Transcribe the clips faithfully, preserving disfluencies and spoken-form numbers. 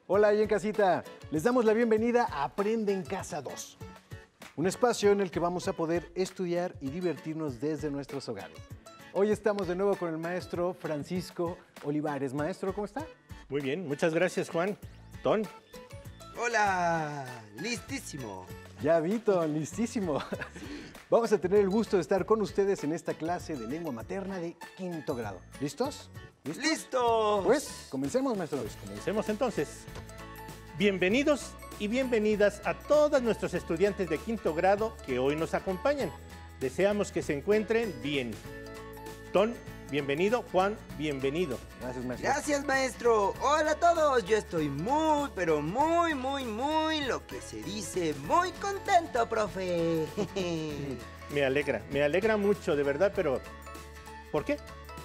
Hola ahí en casita, les damos la bienvenida a Aprende en Casa dos, un espacio en el que vamos a poder estudiar y divertirnos desde nuestros hogares. Hoy estamos de nuevo con el maestro Francisco Olivares. Maestro, ¿cómo está? Muy bien, muchas gracias, Juan. Ton. Hola, listísimo. Ya vi, Ton, listísimo. Vamos a tener el gusto de estar con ustedes en esta clase de lengua materna de quinto grado. ¿Listos? ¿Listos? ¡Listos! Pues, comencemos, maestro. Pues comencemos entonces. Bienvenidos y bienvenidas a todos nuestros estudiantes de quinto grado que hoy nos acompañan. Deseamos que se encuentren bien. Ton, bienvenido. Juan, bienvenido. Gracias, maestro. Gracias, maestro. Hola a todos. Yo estoy muy, pero muy, muy, muy, lo que se dice, muy contento, profe. Me alegra, me alegra mucho, de verdad, pero ¿por qué?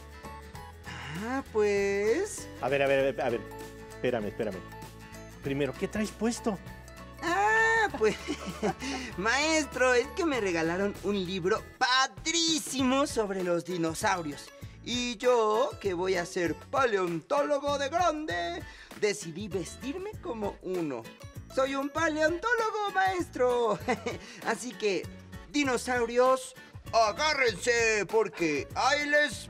Ah, pues... A ver, a ver, a ver, a ver. Espérame, espérame. Primero, ¿qué traes puesto? Ah, pues... Maestro, es que me regalaron un libro padrísimo sobre los dinosaurios. Y yo, que voy a ser paleontólogo de grande, decidí vestirme como uno. Soy un paleontólogo, maestro. Así que, dinosaurios, agárrense, porque ahí les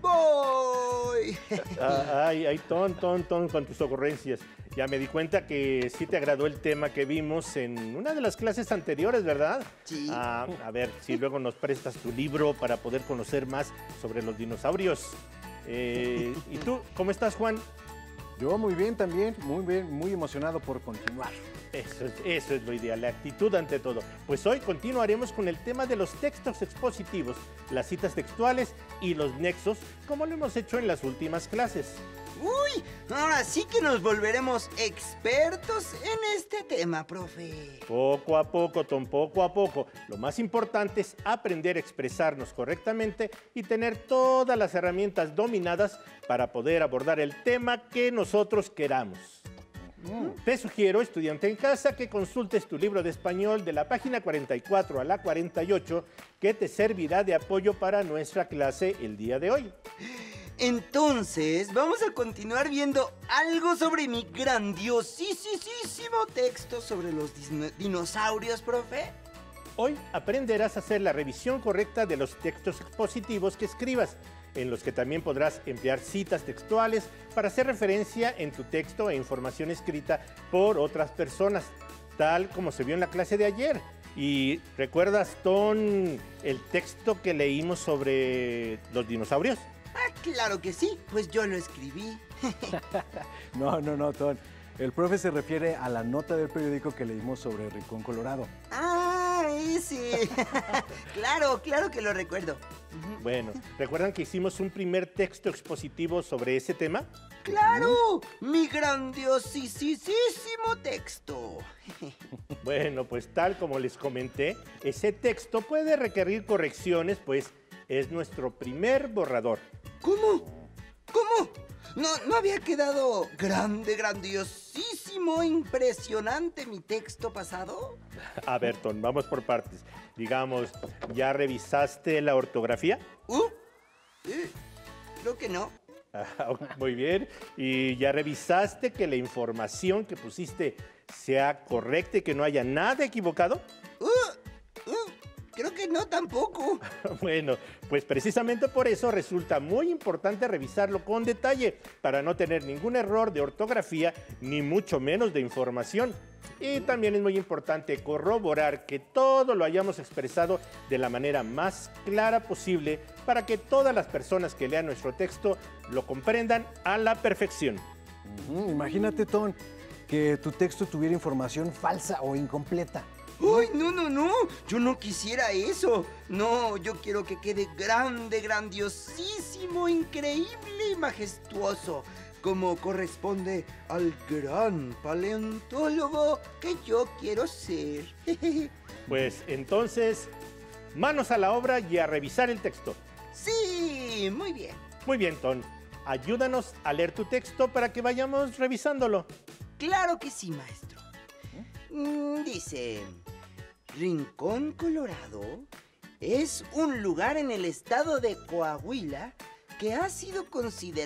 voy. Ah, ay, ay, Ton, Ton, Ton, con tus ocurrencias. Ya me di cuenta que sí te agradó el tema que vimos en una de las clases anteriores, ¿verdad? Sí. Ah, a ver, si luego nos prestas tu libro para poder conocer más sobre los dinosaurios. Eh, ¿Y tú, cómo estás, Juan? Yo muy bien también, muy bien, muy emocionado por continuar. Eso es, eso es lo ideal, la actitud ante todo. Pues hoy continuaremos con el tema de los textos expositivos, las citas textuales y los nexos, como lo hemos hecho en las últimas clases. Uy, ahora sí que nos volveremos expertos en este tema, profe. Poco a poco, Tom, poco a poco. Lo más importante es aprender a expresarnos correctamente y tener todas las herramientas dominadas para poder abordar el tema que nosotros queramos. Mm. Te sugiero, estudiante en casa, que consultes tu libro de español de la página cuarenta y cuatro a la cuarenta y ocho, que te servirá de apoyo para nuestra clase el día de hoy. Entonces, vamos a continuar viendo algo sobre mi grandiosísimo texto sobre los dinosaurios, profe. Hoy aprenderás a hacer la revisión correcta de los textos expositivos que escribas, en los que también podrás emplear citas textuales para hacer referencia en tu texto e información escrita por otras personas, tal como se vio en la clase de ayer. ¿Y recuerdas, Ton, el texto que leímos sobre los dinosaurios? Ah, claro que sí, pues yo lo escribí. No, no, no, Ton. El profe se refiere a la nota del periódico que leímos sobre Rincón Colorado. Ah, ese. Claro, claro que lo recuerdo. Bueno, ¿recuerdan que hicimos un primer texto expositivo sobre ese tema? ¡Claro! ¡Mi grandiosísimo texto! Bueno, pues tal como les comenté, ese texto puede requerir correcciones, pues es nuestro primer borrador. ¿Cómo? ¿Cómo? ¿No, no había quedado grande, grandiosísimo, impresionante mi texto pasado? A ver, Ton, vamos por partes. Digamos, ¿ya revisaste la ortografía? Uh, eh, creo que no. Ah, muy bien. ¿Y ya revisaste que la información que pusiste sea correcta y que no haya nada equivocado? Uh, uh, creo que no tampoco. Bueno, pues precisamente por eso resulta muy importante revisarlo con detalle para no tener ningún error de ortografía ni mucho menos de información. Y también es muy importante corroborar que todo lo hayamos expresado de la manera más clara posible para que todas las personas que lean nuestro texto lo comprendan a la perfección. Uh-huh. Imagínate, Ton, que tu texto tuviera información falsa o incompleta. ¡Uy, no, no, no! Yo no quisiera eso. No, yo quiero que quede grande, grandiosísimo, increíble y majestuoso, como corresponde al gran paleontólogo que yo quiero ser. Pues entonces, manos a la obra y a revisar el texto. ¡Sí! Muy bien. Muy bien, Ton. Ayúdanos a leer tu texto para que vayamos revisándolo. Claro que sí, maestro. Mm, dice... Rincón Colorado es un lugar en el estado de Coahuila que ha sido considerado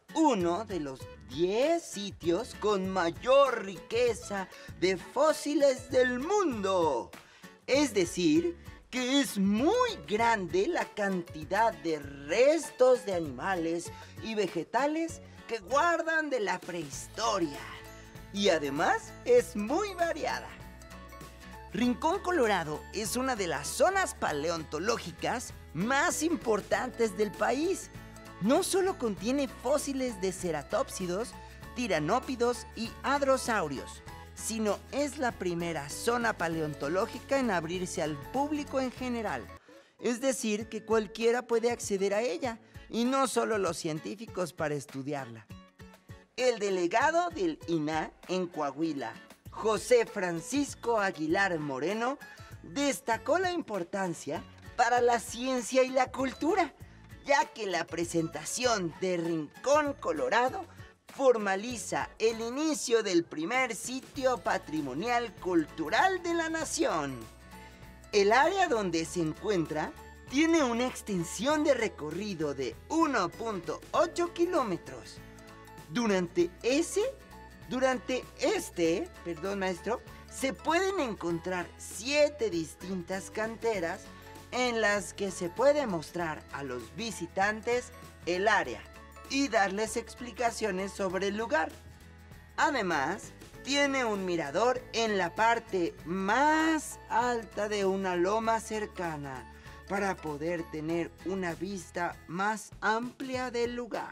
uno de los diez sitios con mayor riqueza de fósiles del mundo. Es decir, que es muy grande la cantidad de restos de animales y vegetales que guardan de la prehistoria. Y además es muy variada. Rincón Colorado es una de las zonas paleontológicas más importantes del país. No solo contiene fósiles de ceratópsidos, tiranópidos y hadrosaurios, sino es la primera zona paleontológica en abrirse al público en general. Es decir, que cualquiera puede acceder a ella, y no solo los científicos para estudiarla. El delegado del I N A en Coahuila, José Francisco Aguilar Moreno, destacó la importancia para la ciencia y la cultura, ya que la presentación de Rincón Colorado formaliza el inicio del primer sitio patrimonial cultural de la nación. El área donde se encuentra tiene una extensión de recorrido de uno punto ocho kilómetros. Durante ese, durante este, perdón maestro, se pueden encontrar siete distintas canteras en las que se puede mostrar a los visitantes el área y darles explicaciones sobre el lugar. Además, tiene un mirador en la parte más alta de una loma cercana para poder tener una vista más amplia del lugar.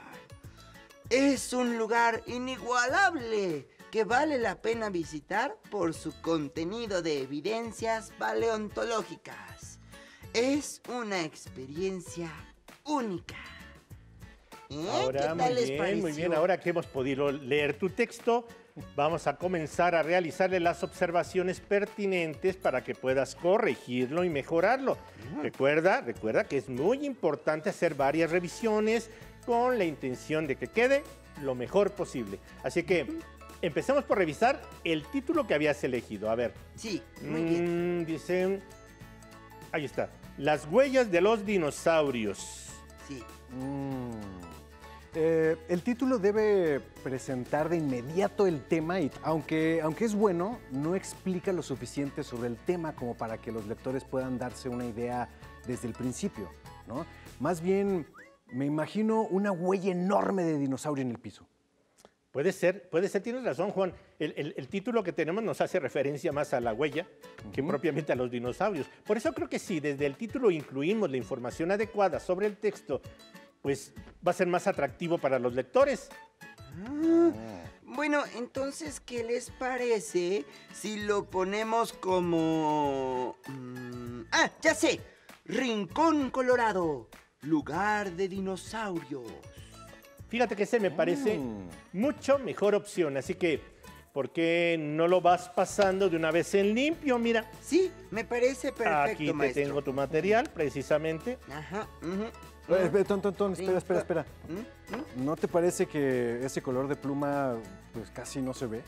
Es un lugar inigualable que vale la pena visitar por su contenido de evidencias paleontológicas. Es una experiencia única. ¿Eh? Ahora, ¿Qué tal muy les bien, pareció? muy bien. Ahora que hemos podido leer tu texto, vamos a comenzar a realizarle las observaciones pertinentes para que puedas corregirlo y mejorarlo. Recuerda, recuerda que es muy importante hacer varias revisiones con la intención de que quede lo mejor posible. Así que empecemos por revisar el título que habías elegido. A ver. Sí, muy bien. Mm, dice, ahí está. Las huellas de los dinosaurios. Sí. Mm. Eh, el título debe presentar de inmediato el tema y aunque, aunque es bueno, no explica lo suficiente sobre el tema como para que los lectores puedan darse una idea desde el principio, ¿no? Más bien, me imagino una huella enorme de dinosaurio en el piso. Puede ser, puede ser, tienes razón, Juan. El, el- el título que tenemos nos hace referencia más a la huella que Ujú. propiamente a los dinosaurios. Por eso creo que si desde el título incluimos la información adecuada sobre el texto, pues va a ser más atractivo para los lectores. Ah, bueno, entonces, ¿qué les parece si lo ponemos como... mm, ah, ya sé. Rincón Colorado, lugar de dinosaurios. Fíjate que ese me parece Mm. mucho mejor opción, así que, ¿por qué no lo vas pasando de una vez en limpio? Mira, Sí, me parece perfecto, aquí te maestro. tengo tu material, precisamente. Ajá, ujú. Eh, espera, ton, ton, ton, espera, espera, espera. ¿Mm? ¿Mm? ¿No te parece que ese color de pluma pues casi no se ve?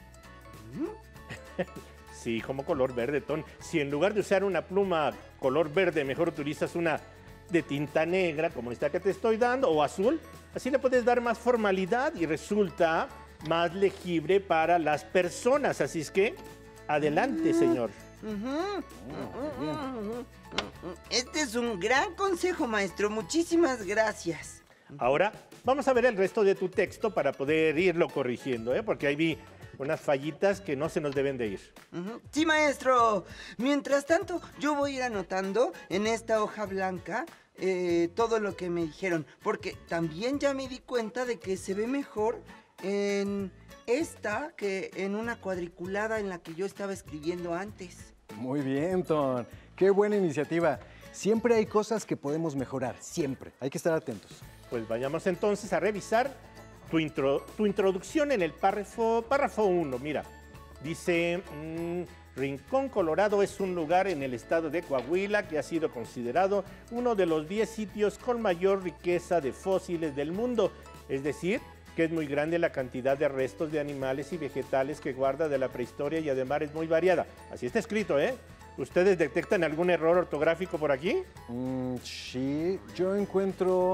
Sí, como color verde, Ton. Si en lugar de usar una pluma color verde, mejor utilizas una de tinta negra, como esta que te estoy dando, o azul, así le puedes dar más formalidad y resulta más legible para las personas. Así es que, adelante, señor. Ujú. bien. Este es un gran consejo, maestro. Muchísimas gracias. Ahora, vamos a ver el resto de tu texto para poder irlo corrigiendo, ¿eh? Porque ahí vi unas fallitas que no se nos deben de ir. Ujú. Sí, maestro. Mientras tanto, yo voy a ir anotando en esta hoja blanca eh, todo lo que me dijeron, porque también ya me di cuenta de que se ve mejor en esta que en una cuadriculada en la que yo estaba escribiendo antes. Muy bien, Ton. Qué buena iniciativa. Siempre hay cosas que podemos mejorar, siempre. Hay que estar atentos. Pues vayamos entonces a revisar tu, intro- tu introducción en el párrafo, párrafo uno. Mira, dice, mm, Rincón Colorado es un lugar en el estado de Coahuila que ha sido considerado uno de los diez sitios con mayor riqueza de fósiles del mundo. Es decir, que es muy grande la cantidad de restos de animales y vegetales que guarda de la prehistoria y además es muy variada. Así está escrito, ¿eh? ¿Ustedes detectan algún error ortográfico por aquí? Mm, sí, yo encuentro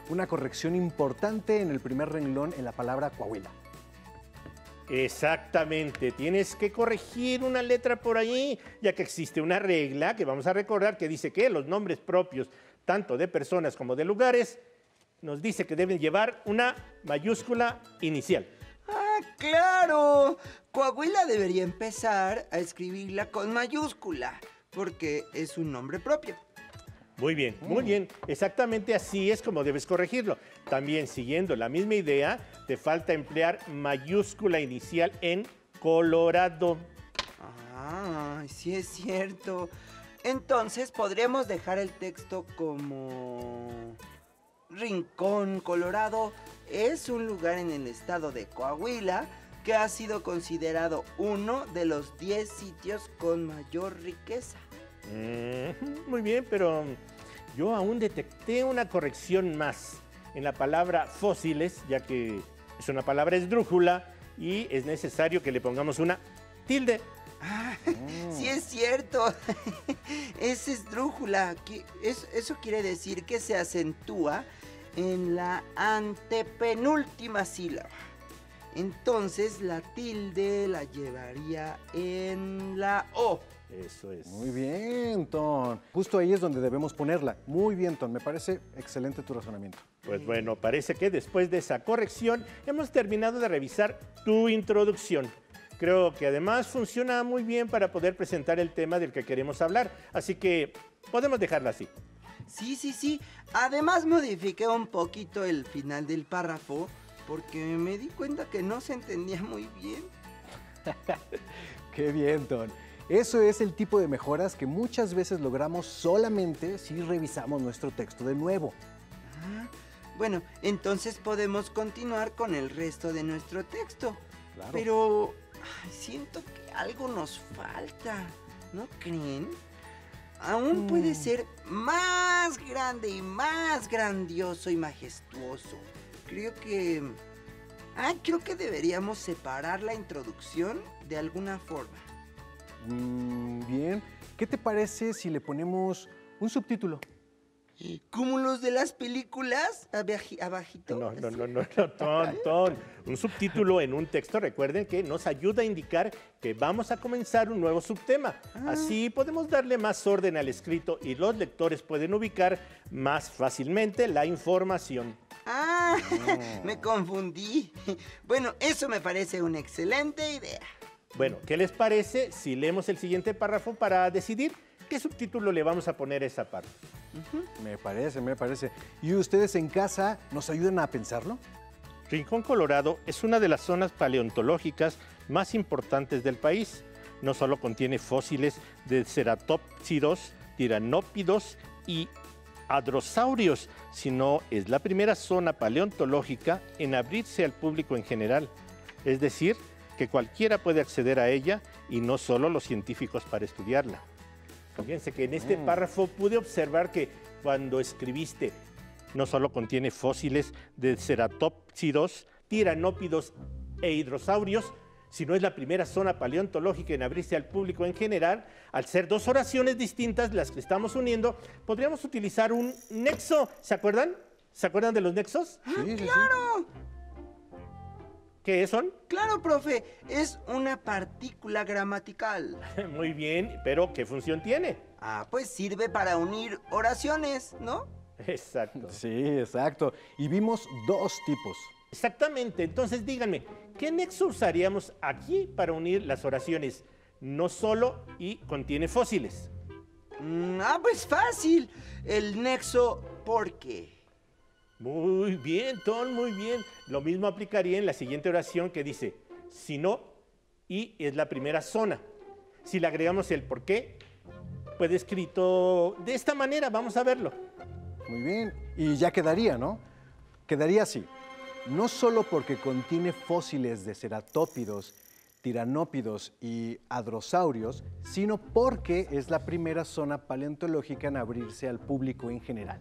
una corrección importante en el primer renglón en la palabra Coahuila. Exactamente, tienes que corregir una letra por ahí, ya que existe una regla que vamos a recordar que dice que los nombres propios, tanto de personas como de lugares, nos dice que deben llevar una mayúscula inicial. ¡Ah, claro! Coahuila debería empezar a escribirla con mayúscula, porque es un nombre propio. Muy bien, muy bien. Exactamente así es como debes corregirlo. También, siguiendo la misma idea, te falta emplear mayúscula inicial en Colorado. Ah, sí es cierto. Entonces podríamos dejar el texto como... Rincón, Colorado, es un lugar en el estado de Coahuila que ha sido considerado uno de los diez sitios con mayor riqueza. Mm, muy bien, pero yo aún detecté una corrección más en la palabra fósiles, ya que es una palabra esdrújula y es necesario que le pongamos una tilde. Ah, sí es cierto. Es esdrújula. que- es- Eso quiere decir que se acentúa en la antepenúltima sílaba. Entonces la tilde la llevaría en la O. Eso es. Muy bien, Ton. Justo ahí es donde debemos ponerla. Muy bien, Ton. Me parece excelente tu razonamiento. Pues bueno, parece que después de esa corrección hemos terminado de revisar tu introducción. Creo que además funciona muy bien para poder presentar el tema del que queremos hablar, así que podemos dejarla así. Sí, sí, sí. Además modifiqué un poquito el final del párrafo porque me di cuenta que no se entendía muy bien. Qué bien, Ton. Eso es el tipo de mejoras que muchas veces logramos solamente si revisamos nuestro texto de nuevo. Ah, bueno, entonces podemos continuar con el resto de nuestro texto. Claro. Pero ay, siento que algo nos falta, ¿no creen? Aún Mm. puede ser más grande y más grandioso y majestuoso. Creo que... Ah, creo que deberíamos separar la introducción de alguna forma. Mm, bien. ¿Qué te parece si le ponemos un subtítulo? ¿Como los de las películas? Abaji- abajito. No, no, no, no, no, Ton, Ton. Un subtítulo en un texto, recuerden que nos ayuda a indicar que vamos a comenzar un nuevo subtema. Así podemos darle más orden al escrito y los lectores pueden ubicar más fácilmente la información. Ah, me confundí. Bueno, eso me parece una excelente idea. Bueno, ¿qué les parece si leemos el siguiente párrafo para decidir qué subtítulo le vamos a poner a esa parte? Me parece, me parece. ¿Y ustedes en casa nos ayudan a pensarlo? Rincón Colorado es una de las zonas paleontológicas más importantes del país. No solo contiene fósiles de ceratópsidos, tiranópidos y hadrosaurios, sino es la primera zona paleontológica en abrirse al público en general. Es decir, que cualquiera puede acceder a ella y no solo los científicos para estudiarla. Fíjense que en este párrafo pude observar que cuando escribiste no solo contiene fósiles de ceratópsidos, tiranópidos e hidrosaurios, sino es la primera zona paleontológica en abrirse al público en general. Al ser dos oraciones distintas las que estamos uniendo, podríamos utilizar un nexo. ¿Se acuerdan? ¿Se acuerdan de los nexos? Sí, sí, sí. ¡Claro! ¿Qué son? Claro, profe. Es una partícula gramatical. Muy bien, pero ¿qué función tiene? Ah, pues sirve para unir oraciones, ¿no? Exacto. Sí, exacto. Y vimos dos tipos. Exactamente. Entonces díganme, ¿qué nexo usaríamos aquí para unir las oraciones no solo y contiene fósiles? Mm, ah, pues fácil. El nexo porque. Muy bien, Ton, muy bien. Lo mismo aplicaría en la siguiente oración que dice, si no, y es la primera zona. Si le agregamos el por qué, puede escrito de esta manera, vamos a verlo. Muy bien. Y ya quedaría, ¿no? Quedaría así. No solo porque contiene fósiles de ceratópidos, tiranópidos y hadrosaurios, sino porque es la primera zona paleontológica en abrirse al público en general.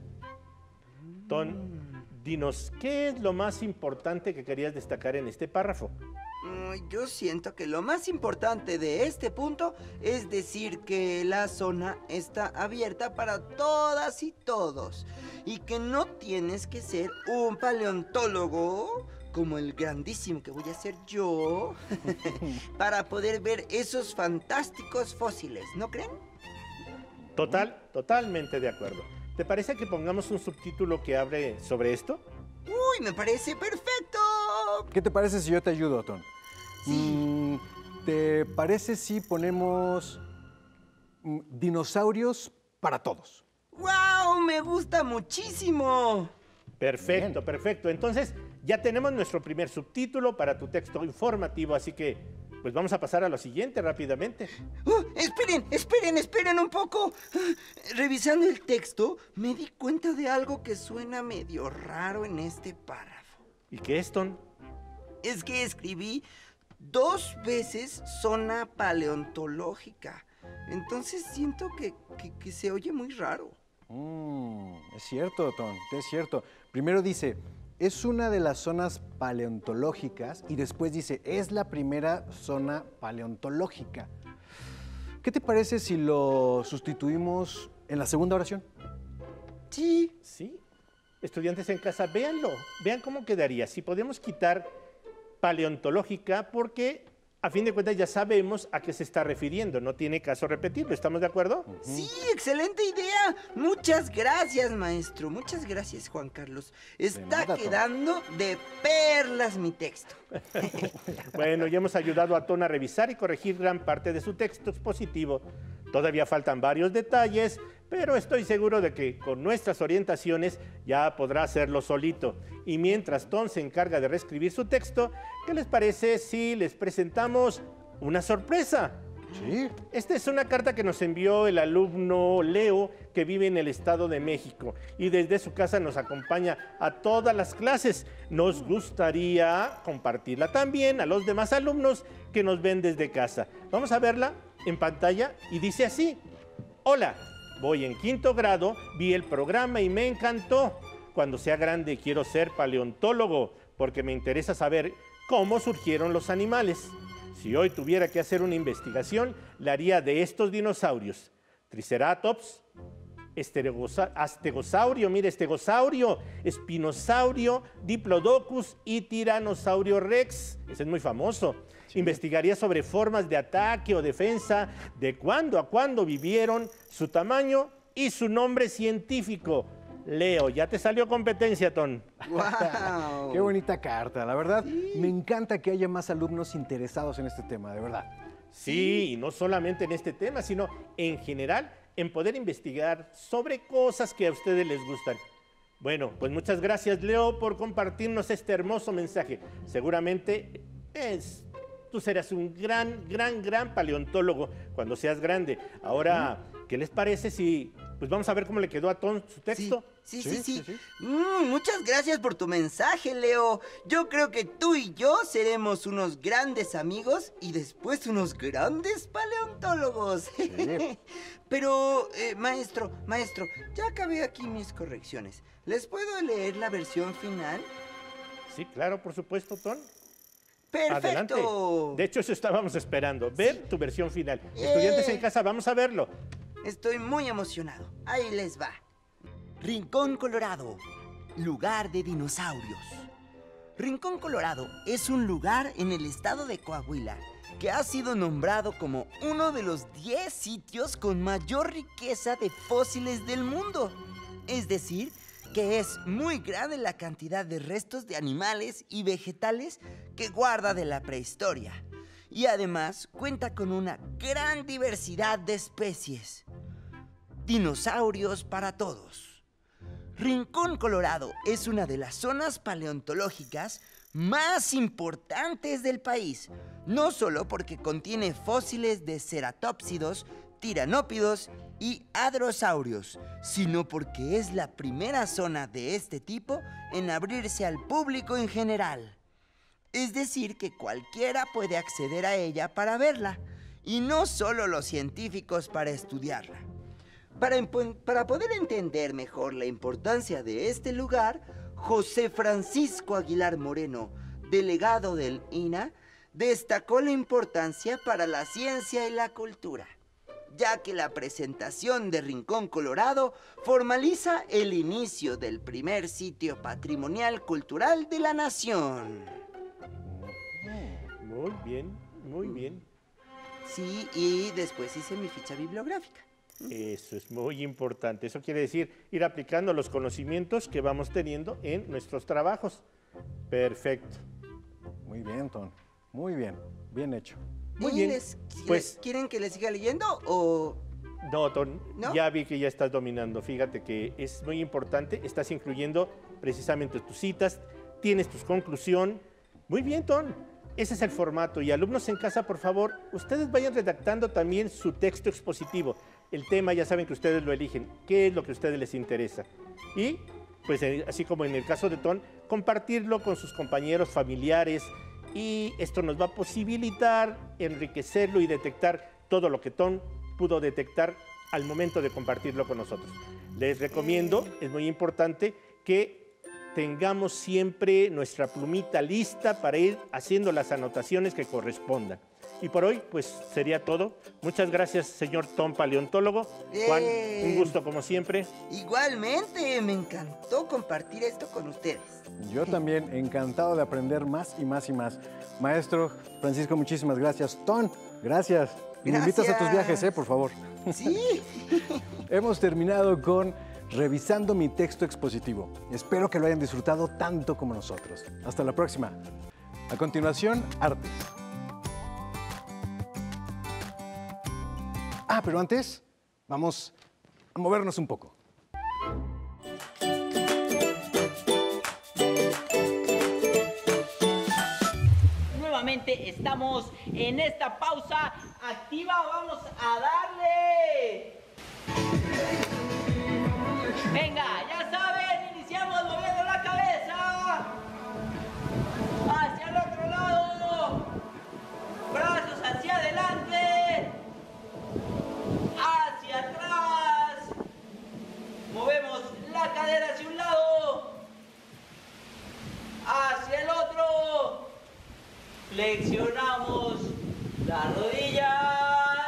Ton, dinos, ¿qué es lo más importante que querías destacar en este párrafo? Mm, Yo siento que lo más importante de este punto es decir que la zona está abierta para todas y todos y que no tienes que ser un paleontólogo como el grandísimo que voy a ser yo para poder ver esos fantásticos fósiles, ¿no creen? Total, totalmente de acuerdo. ¿Te parece que pongamos un subtítulo que hable sobre esto? ¡Uy, me parece perfecto! ¿Qué te parece si yo te ayudo, Ton? Sí. Mm, ¿Te parece si ponemos mm, dinosaurios para todos? ¡Wow! ¡Me gusta muchísimo! Perfecto, Bien. perfecto. Entonces, ya tenemos nuestro primer subtítulo para tu texto informativo, así que, pues vamos a pasar a lo siguiente rápidamente. Oh, esperen, esperen, esperen un poco. Revisando el texto, me di cuenta de algo que suena medio raro en este párrafo. ¿Y qué es, Ton? Es que escribí dos veces zona paleontológica. Entonces siento que, que, que se oye muy raro. Mm, es cierto, Ton, es cierto. Primero dice, es una de las zonas paleontológicas y después dice, es la primera zona paleontológica. ¿Qué te parece si lo sustituimos en la segunda oración? Sí. Sí. Estudiantes en casa, véanlo. Vean cómo quedaría. Si podemos quitar paleontológica, porque a fin de cuentas ya sabemos a qué se está refiriendo. No tiene caso repetirlo. ¿Estamos de acuerdo? Sí, excelente idea. Muchas gracias, maestro. Muchas gracias, Juan Carlos. Está nada, Tom. quedando de perlas mi texto. Bueno, ya hemos ayudado a Ton a revisar y corregir gran parte de su texto expositivo. Todavía faltan varios detalles, pero estoy seguro de que con nuestras orientaciones ya podrá hacerlo solito. Y mientras Ton se encarga de reescribir su texto, ¿qué les parece si les presentamos una sorpresa? Sí. Esta es una carta que nos envió el alumno Leo, que vive en el Estado de México y desde su casa nos acompaña a todas las clases. Nos gustaría compartirla también a los demás alumnos que nos ven desde casa. Vamos a verla en pantalla y dice así: hola, voy en quinto grado, vi el programa y me encantó. Cuando sea grande quiero ser paleontólogo porque me interesa saber cómo surgieron los animales. Si hoy tuviera que hacer una investigación, la haría de estos dinosaurios: Triceratops, Estegosa- Astegosaurio, mire, Estegosaurio, Espinosaurio, Diplodocus y Tiranosaurio Rex. Ese es muy famoso. Sí. Investigaría sobre formas de ataque o defensa, de cuándo a cuándo vivieron, su tamaño y su nombre científico. Leo, ya te salió competencia, Ton. ¡Wow! Qué bonita carta, la verdad. Sí. Me encanta que haya más alumnos interesados en este tema, de verdad. Sí, y no solamente en este tema, sino en general en poder investigar sobre cosas que a ustedes les gustan. Bueno, pues muchas gracias, Leo, por compartirnos este hermoso mensaje. Seguramente es, tú serás un gran, gran, gran paleontólogo cuando seas grande. Ahora, ¿qué les parece si pues vamos a ver cómo le quedó a Ton su texto? Sí, sí, sí. sí, sí. sí. Mm, muchas gracias por tu mensaje, Leo. Yo creo que tú y yo seremos unos grandes amigos y después unos grandes paleontólogos. Sí. Pero, eh, maestro, maestro, ya acabé aquí mis correcciones. ¿Les puedo leer la versión final? Sí, claro, por supuesto, Ton. ¡Perfecto! Adelante. De hecho, eso estábamos esperando, ver sí. tu versión final. Eh. Estudiantes en casa, vamos a verlo. Estoy muy emocionado. Ahí les va. Rincón Colorado, lugar de dinosaurios. Rincón Colorado es un lugar en el estado de Coahuila que ha sido nombrado como uno de los diez sitios con mayor riqueza de fósiles del mundo. Es decir, que es muy grande la cantidad de restos de animales y vegetales que guarda de la prehistoria. Y además cuenta con una gran diversidad de especies. Dinosaurios para todos. Rincón Colorado es una de las zonas paleontológicas más importantes del país, no solo porque contiene fósiles de ceratópsidos, tiranópidos y hadrosaurios, sino porque es la primera zona de este tipo en abrirse al público en general. Es decir, que cualquiera puede acceder a ella para verla, y no solo los científicos para estudiarla. Para, para poder entender mejor la importancia de este lugar, José Francisco Aguilar Moreno, delegado del I N A, destacó la importancia para la ciencia y la cultura, ya que la presentación de Rincón Colorado formaliza el inicio del primer sitio patrimonial cultural de la nación. Muy bien, muy bien. Sí, y después hice mi ficha bibliográfica. Eso es muy importante. Eso quiere decir ir aplicando los conocimientos que vamos teniendo en nuestros trabajos. Perfecto. Muy bien, Ton. Muy bien. Bien hecho. Muy ¿Y bien. les- Pues- les- ¿Quieren que les siga leyendo o...? No, Ton, ¿No? ya vi que ya estás dominando. Fíjate que es muy importante. Estás incluyendo precisamente tus citas, tienes tu conclusión. Muy bien, Ton. Ese es el formato. Y alumnos en casa, por favor, ustedes vayan redactando también su texto expositivo. El tema ya saben que ustedes lo eligen. ¿Qué es lo que a ustedes les interesa? Y, pues, eh, así como en el caso de Ton, compartirlo con sus compañeros, familiares. Y esto nos va a posibilitar enriquecerlo y detectar todo lo que Ton pudo detectar al momento de compartirlo con nosotros. Les recomiendo, es muy importante, que tengamos siempre nuestra plumita lista para ir haciendo las anotaciones que correspondan. Y por hoy, pues, sería todo. Muchas gracias, señor Ton, paleontólogo. Juan, Eh. un gusto como siempre. Igualmente, me encantó compartir esto con ustedes. Yo también encantado de aprender más y más y más. Maestro Francisco, muchísimas gracias. Ton, gracias. Y me invitas a tus Gracias. viajes, ¿eh? Por favor. Sí. Hemos terminado con revisando mi texto expositivo. Espero que lo hayan disfrutado tanto como nosotros. Hasta la próxima. A continuación, artes. Ah, pero antes, vamos a movernos un poco. Nuevamente estamos en esta pausa activa. Vamos a darle. Venga, ya saben, iniciamos moviendo la cabeza hacia el otro lado, brazos hacia adelante, hacia atrás, movemos la cadera hacia un lado, hacia el otro, flexionamos las rodillas.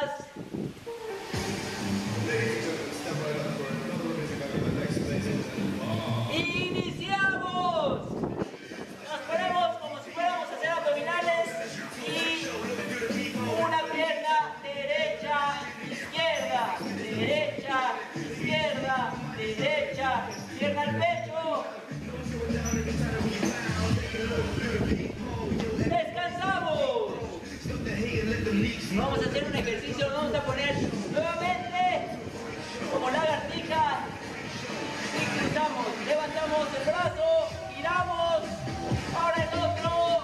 ¡Iniciamos! Nos ponemos como si fuéramos a hacer abdominales y una pierna derecha, izquierda, derecha, izquierda, derecha, pierna al pecho. Descansamos. Vamos a hacer un ejercicio, nos vamos a poner nuevamente como lagartija. Y cruzamos, levantamos el brazo, giramos, ahora el otro,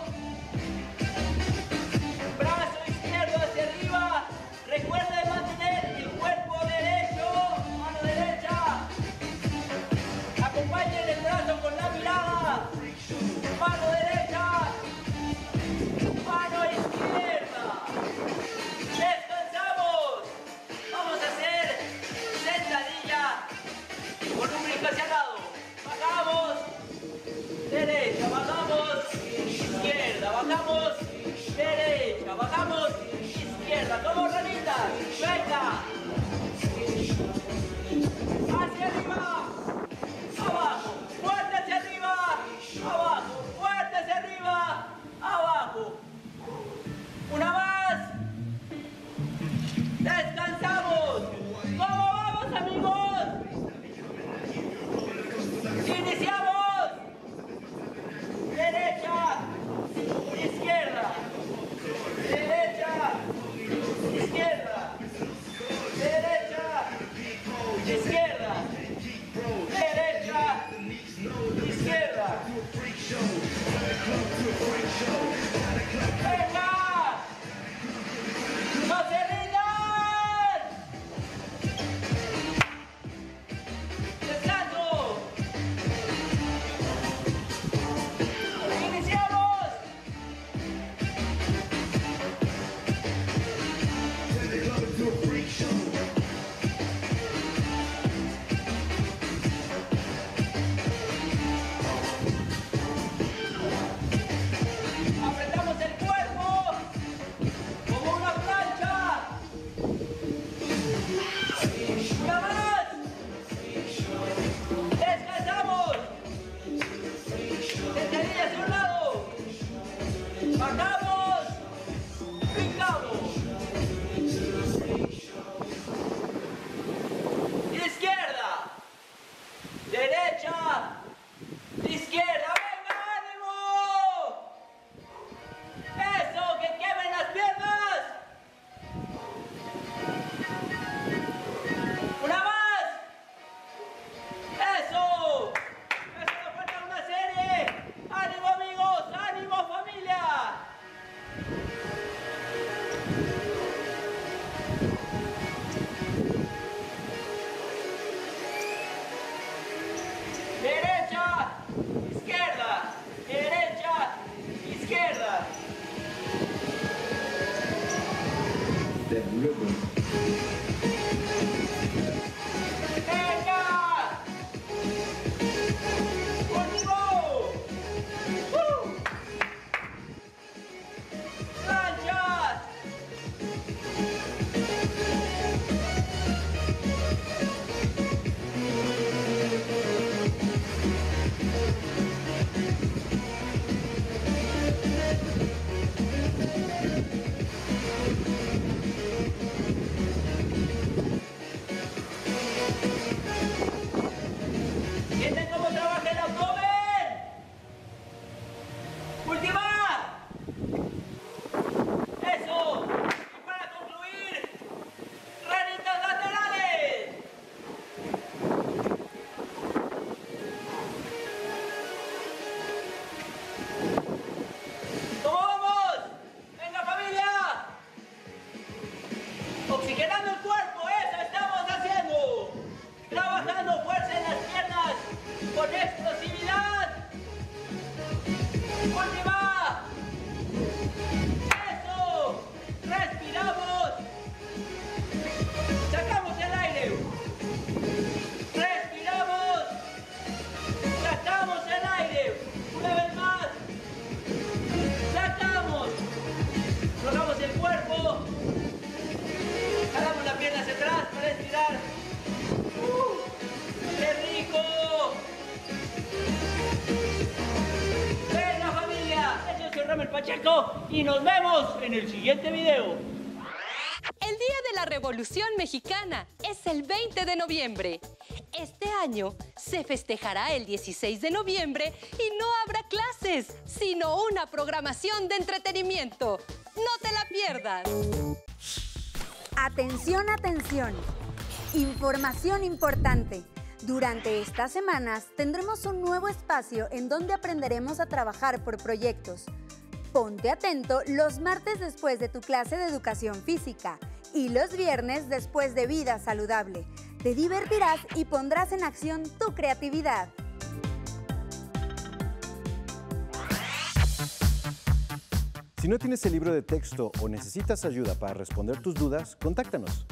brazo izquierdo hacia arriba, recuerden mantener el cuerpo derecho, mano derecha, acompañen el brazo con la mirada, mano derecha, mano izquierda, descansamos, développement. Y nos vemos en el siguiente video. El Día de la Revolución Mexicana es el veinte de noviembre. Este año se festejará el dieciséis de noviembre y no habrá clases, sino una programación de entretenimiento. No te la pierdas. Atención, atención. Información importante. Durante estas semanas tendremos un nuevo espacio en donde aprenderemos a trabajar por proyectos. Ponte atento los martes después de tu clase de educación física y los viernes después de vida saludable. Te divertirás y pondrás en acción tu creatividad. Si no tienes el libro de texto o necesitas ayuda para responder tus dudas, contáctanos.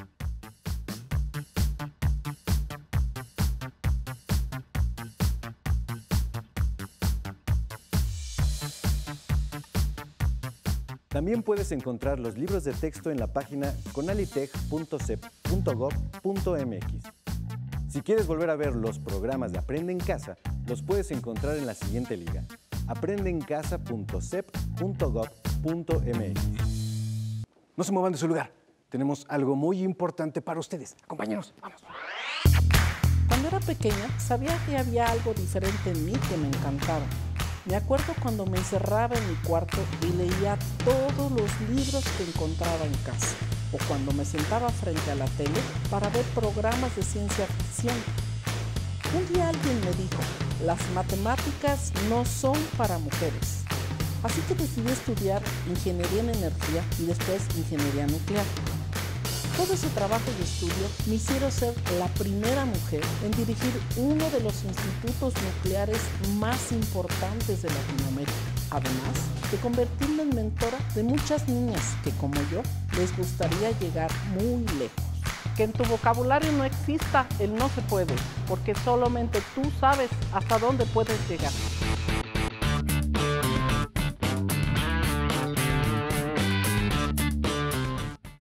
También puedes encontrar los libros de texto en la página conalitech punto cep punto gov punto mx. Si quieres volver a ver los programas de Aprende en Casa, los puedes encontrar en la siguiente liga: aprende en casa punto cep punto gov punto mx. No se muevan de su lugar. Tenemos algo muy importante para ustedes. Acompáñenos, vamos. Cuando era pequeña, sabía que había algo diferente en mí que me encantaba. Me acuerdo cuando me encerraba en mi cuarto y leía todos los libros que encontraba en casa, o cuando me sentaba frente a la tele para ver programas de ciencia ficción. Un día alguien me dijo, las matemáticas no son para mujeres. Así que decidí estudiar ingeniería en energía y después ingeniería nuclear. Todo ese trabajo y estudio me hicieron ser la primera mujer en dirigir uno de los institutos nucleares más importantes de Latinoamérica. Además de convertirme en mentora de muchas niñas que, como yo, les gustaría llegar muy lejos. Que en tu vocabulario no exista el no se puede, porque solamente tú sabes hasta dónde puedes llegar.